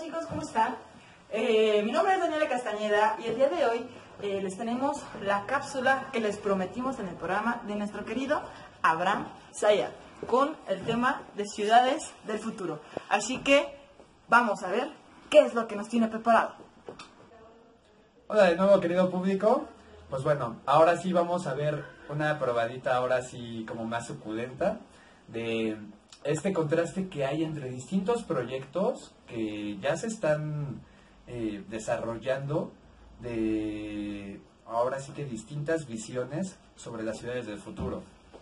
chicos, ¿cómo están? Mi nombre es Daniela Castañeda y el día de hoy les tenemos la cápsula que les prometimos en el programa de nuestro querido Abraham Sayad con el tema de ciudades del futuro. Así que vamos a ver qué es lo que nos tiene preparado. Hola de nuevo, querido público. Pues bueno, ahora sí vamos a ver una probadita, ahora sí como más suculenta, de este contraste que hay entre distintos proyectos que ya se están desarrollando, de ahora sí que distintas visiones sobre las ciudades del futuro.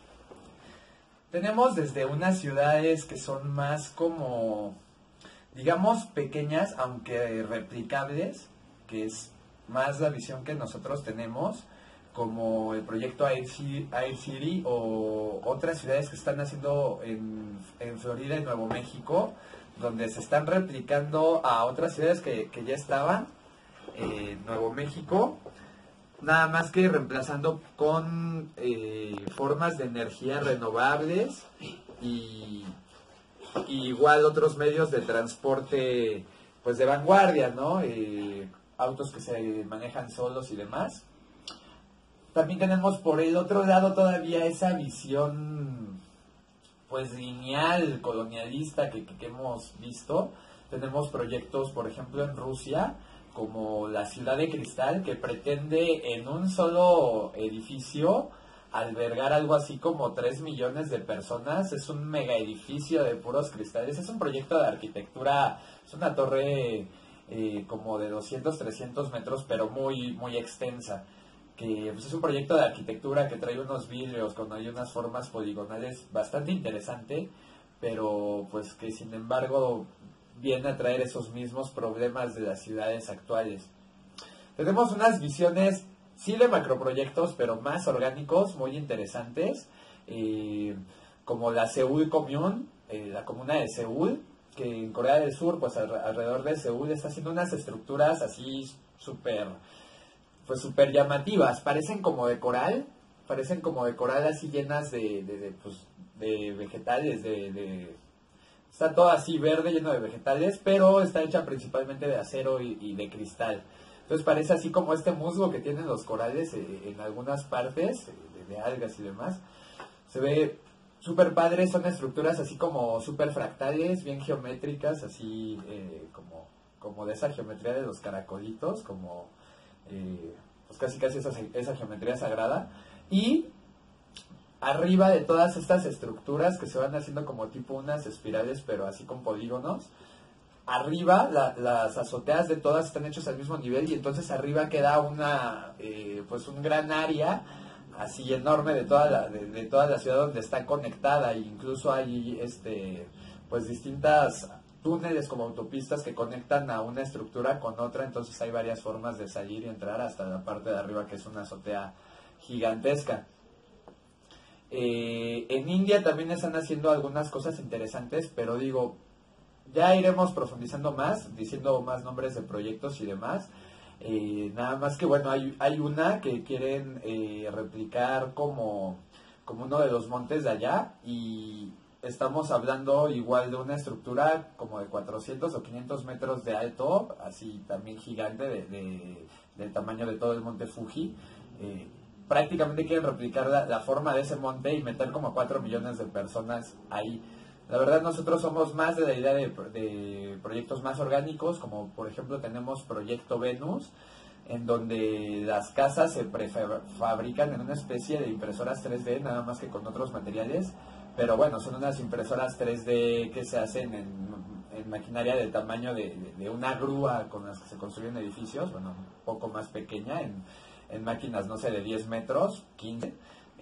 Tenemos desde unas ciudades que son más como, digamos, pequeñas, aunque replicables, que es más la visión que nosotros tenemos, como el proyecto Air City o otras ciudades que están haciendo en Florida y Nuevo México, donde se están replicando a otras ciudades que ya estaban en Nuevo México, nada más que reemplazando con formas de energía renovables y igual otros medios de transporte pues de vanguardia, ¿no? Autos que se manejan solos y demás. También tenemos por el otro lado todavía esa visión pues lineal, colonialista que hemos visto. Tenemos proyectos, por ejemplo, en Rusia, como la Ciudad de Cristal, que pretende en un solo edificio albergar algo así como 3 millones de personas. Es un mega edificio de puros cristales. Es un proyecto de arquitectura, es una torre como de 200, 300 metros, pero muy, muy extensa. Que pues, es un proyecto de arquitectura que trae unos vidrios con hay unas formas poligonales bastante interesante, pero pues que sin embargo viene a traer esos mismos problemas de las ciudades actuales. Tenemos unas visiones, sí, de macroproyectos, pero más orgánicos, muy interesantes, como la Seúl Commune, la comuna de Seúl, que en Corea del Sur, pues alrededor de Seúl, está haciendo unas estructuras así súper llamativas, parecen como de coral así llenas de vegetales, está todo así verde, lleno de vegetales, pero está hecha principalmente de acero y de cristal. Entonces parece así como este musgo que tienen los corales en algunas partes, de algas y demás. Se ve súper padre, son estructuras así como súper fractales, bien geométricas, así como de esa geometría de los caracolitos, como pues casi esa geometría sagrada. Y arriba de todas estas estructuras que se van haciendo como tipo unas espirales, pero así con polígonos, arriba las azoteas de todas están hechas al mismo nivel, y entonces arriba queda pues un gran área así enorme de toda la ciudad donde está conectada, e incluso hay pues distintas túneles como autopistas que conectan a una estructura con otra. Entonces hay varias formas de salir y entrar hasta la parte de arriba, que es una azotea gigantesca. En India también están haciendo algunas cosas interesantes, pero digo, ya iremos profundizando más, diciendo más nombres de proyectos y demás. Nada más que bueno, hay una que quieren replicar como uno de los montes de allá, y estamos hablando igual de una estructura como de 400 o 500 metros de alto, así también gigante, del tamaño de todo el monte Fuji. Prácticamente quieren replicar la forma de ese monte y meter como 4 millones de personas ahí. La verdad, nosotros somos más de la idea de proyectos más orgánicos, como por ejemplo tenemos Proyecto Venus, en donde las casas se prefabrican en una especie de impresoras 3D, nada más que con otros materiales. Pero bueno, son unas impresoras 3D que se hacen en maquinaria del tamaño de una grúa con las que se construyen edificios, bueno, un poco más pequeña, en máquinas, no sé, de 10 metros, 15,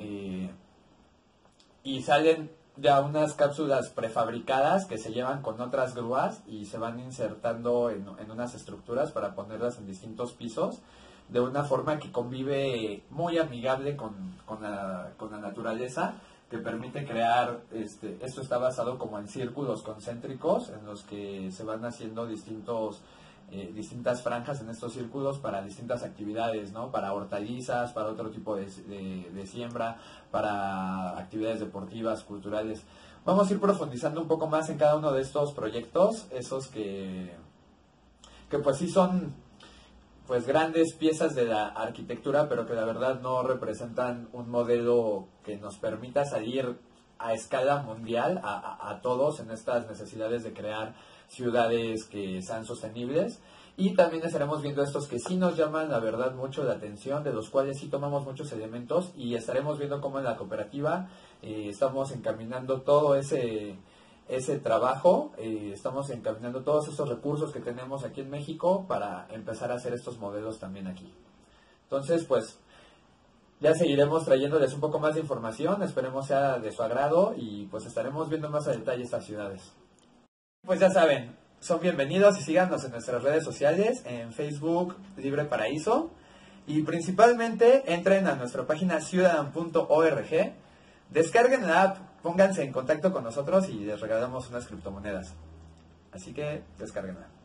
y salen ya unas cápsulas prefabricadas que se llevan con otras grúas y se van insertando en unas estructuras para ponerlas en distintos pisos, de una forma que convive muy amigable con la naturaleza, que permite crear, esto está basado como en círculos concéntricos en los que se van haciendo distintas franjas en estos círculos para distintas actividades, ¿no? Para hortalizas, para otro tipo de siembra, para actividades deportivas, culturales. Vamos a ir profundizando un poco más en cada uno de estos proyectos, esos que que pues sí son pues grandes piezas de la arquitectura, pero que la verdad no representan un modelo que nos permita salir a escala mundial a todos en estas necesidades de crear ciudades que sean sostenibles. Y también estaremos viendo estos que sí nos llaman la verdad mucho la atención, de los cuales sí tomamos muchos elementos, y estaremos viendo cómo en la cooperativa estamos encaminando todo ese trabajo, estamos encaminando todos esos recursos que tenemos aquí en México para empezar a hacer estos modelos también aquí. Entonces, pues, ya seguiremos trayéndoles un poco más de información, esperemos sea de su agrado y pues estaremos viendo más a detalle estas ciudades. Pues ya saben, son bienvenidos y síganos en nuestras redes sociales, en Facebook Libre Paraíso, y principalmente entren a nuestra página ciudadan.org, descarguen la app, pónganse en contacto con nosotros y les regalamos unas criptomonedas. Así que descárguenla.